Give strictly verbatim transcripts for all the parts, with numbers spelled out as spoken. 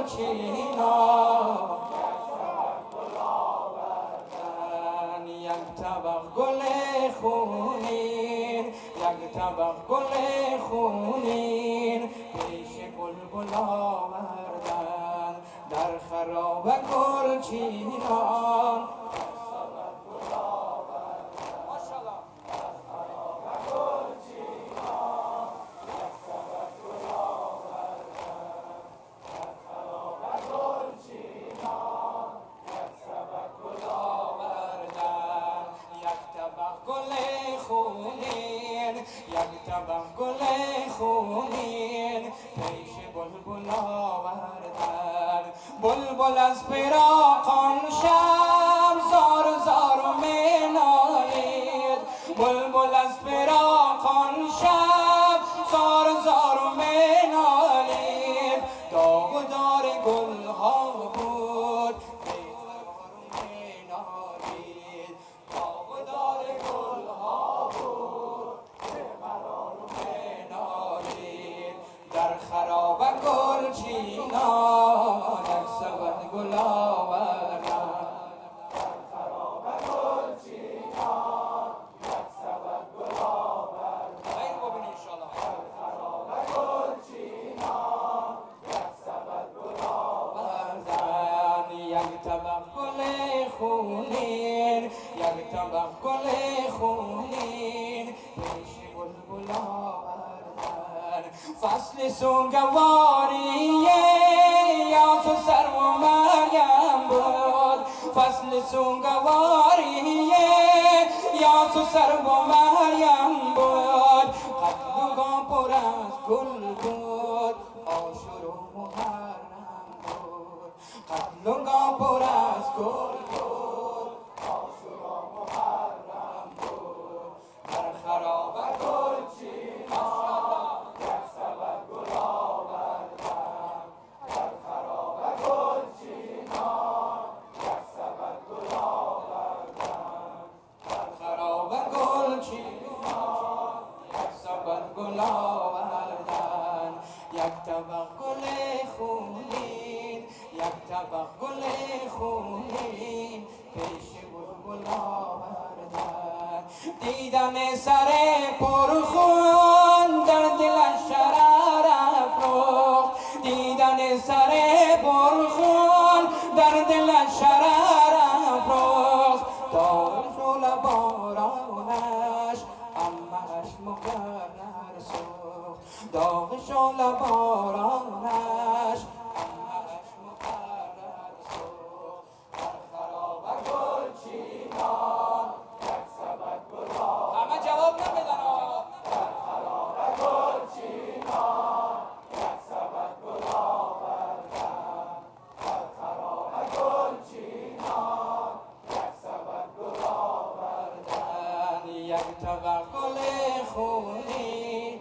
گلچینا یک طبق گل خونین یک طبق گل خونین پیش بلبل آوردن در خراب گلچینان یک طبق گل خونین پیش بلبل آوردن بلبل از فراقان شب زار زار می نالید بلبل از فراقان شب زار زار می نالید داغ و دار گل ها بود می نالید داغ و دار گل ها بود در خراب گلچینان یک سبد گل آوردن در خراب گلچینان یک سبد گل آوردن خیر ببین انشاءالله در خراب گلچینان یک سبد گل آوردن یک طبق گل خونین یک طبق گل خونین پیش بلبل آوردن فصل سوگواریه یا تو سر و مریم بود فصل سوگواریه یا تو سر و مریم بود قدلگاه پر از گل بود عاشور و محرم بود قدلگاه پر از گل بود عاشور و محرم بود در خراب گلچینان یک طبق گل خونین یک طبق گل خونین پیش بلبل آوردن دیدن سر پرخون در دلش شرر افروخت دیدن سر پرخون در دلش شرر افروخت داغ شل بارانش امهش مقرر سوخت داغ شل بارانش امهش مقرر سوخت در خراب گلچینان یک سبد گل همه جواب نمیدن در خراب گلچینان یک سبد گل آوردن در خراب گلچینان یک سبد گل آوردن یک طبق گل خونین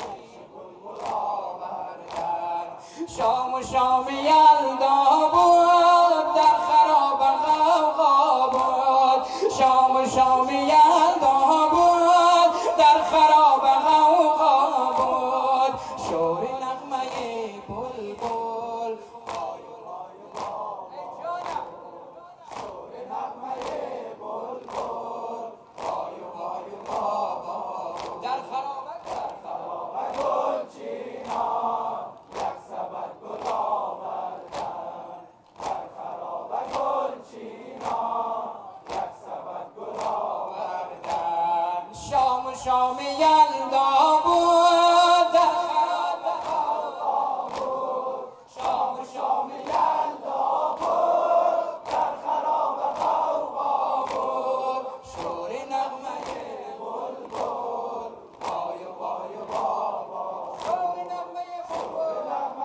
شام و شام یلدا بود در خراب غوغا بود شام و شام یلدا بود در خراب غوغا بود شور نغمه بلبل وای وای وای شور نغمه بلبل وای وای بابا در خراب در خراب گلچینان یک سبد گل آوردن در خراب گلچینان یک سبد گل آوردن شام و شام یلدا بود در خراب غوغا بود شام و شام یلدا بود در خراب غوغا بود شور نغمه بلبل وای وای بابا شور نغمه بلبل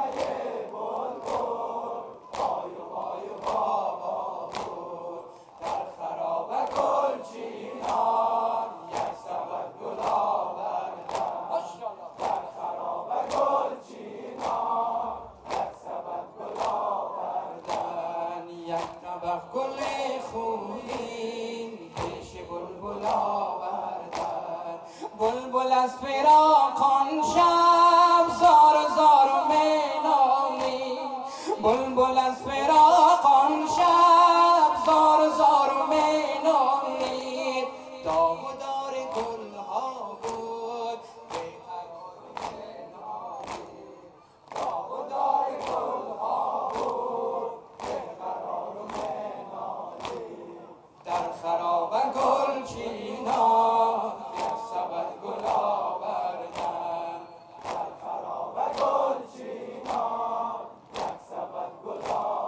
وای وای بابا بود در خراب گلچینان یک سبد گل آوردن در خراب گلچینان یک سبد گل آوردن یک طبق گل خونین پیش بلبل آوردن بلبل از فراقان شب زار زار می نالید بلبل از فراق آن شب زار زار و مینالید داغ و دار گلها بود بیقرار و مینالید داغ و دار گلها بود بیقرار و مینالید در خراب گلچینان یک سبد گل آوردن در خراب گلچینان یک سبد گل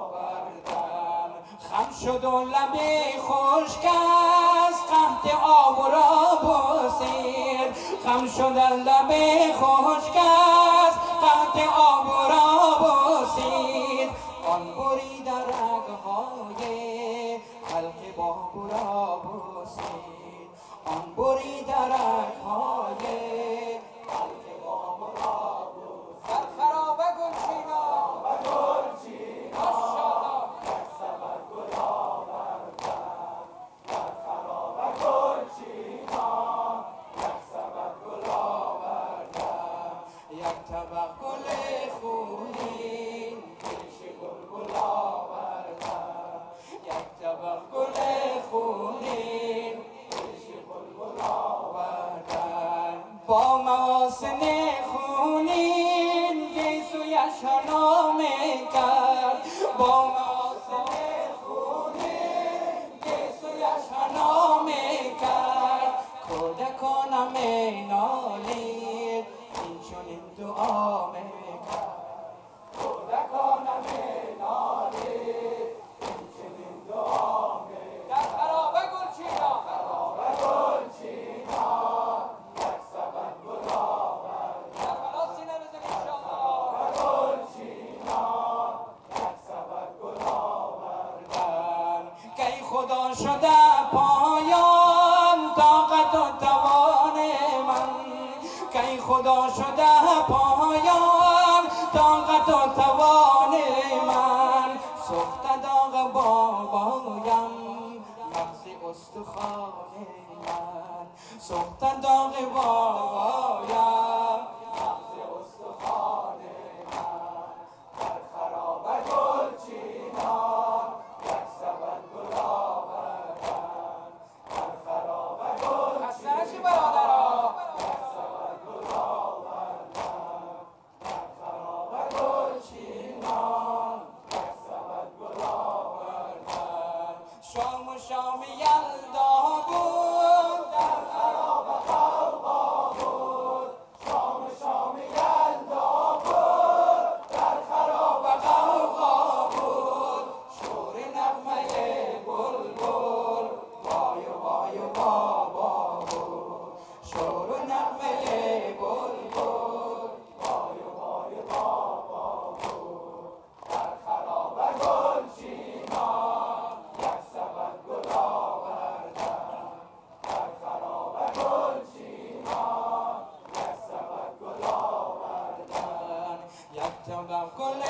آوردن خم شد و لبی خشک از قحط آب و راب و سیر خم شد لبی خشک از قحط آب و راب و سیر آن بریده رگهای حلق باب و راب و سیر آن بریده رگهای حلق باب و راب و سیر در خراب گلچینان ماشاءالله یک سبد گل آوردن در خراب گلچینان یک سبد گل آوردن یک طبق گل خونین پیش بلبل آوردن یک طبق گل خونین پیش بلبل آوردن با محاسن خونین گیسویش نامه کرد با محاسن خونین گیسویش نامه کرد کودکانم مینالید این چنین دعا میکرد کودکانم مینالید این چنین دعا میکرد در خراب گلچینان خراب گلچینان یک سبد گل آوردن در بلا سینه بزن انشاءالله گلچینان یک سبد گل آوردن کی خدا شده پایان طاقت و توان من کی خدا شده پایان طاقت و توان من سخت داغ بابایم مغز استخوان من سخت داغ بابایم مغز استخوان من در خراب گلچینان یک سبد گل آوردن در خراب گلچینان برادران یک سبد گل آوردن در خراب گلچینان یک سبد گل آوردن شام و شام یلدا بود در خراب غوغا بود شام و شام یلدا بود در خراب غوغا بود شور نغمه بلبل وای و وای و بابا بود شور نغمه بلبل وای و وای و بابا بود در خراب گلچینان یک سبد گل آوردن در خراب گلچینان یک سبد گل آوردن یک طبق گل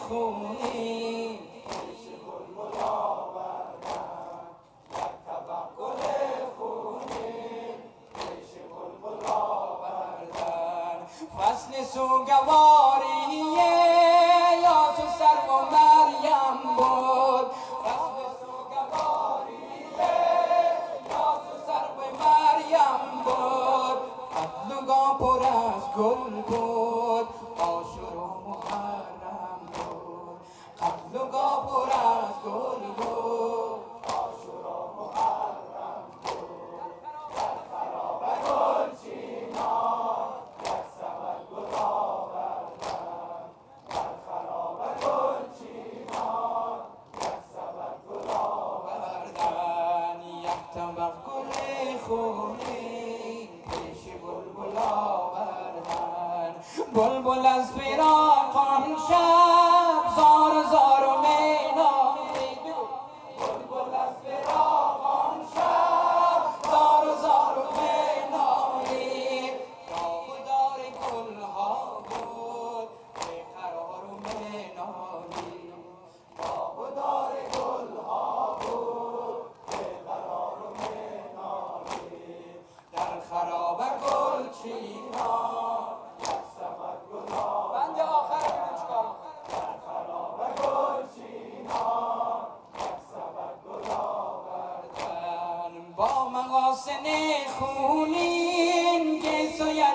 خونین پیش بلبل آوردن یک طبق گل خونین پیش بلبل آوردن فصل سوگواری یاس و سرو و مریم بود فصل سوگواری یاس و سرو و مریم بود قتلگاه پر از گل بود عاشور و محرم بود قتلگاه پر از گل بود عاشور و محرم بود در خراب گلچینان یک سبد گل آوردن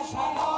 شنا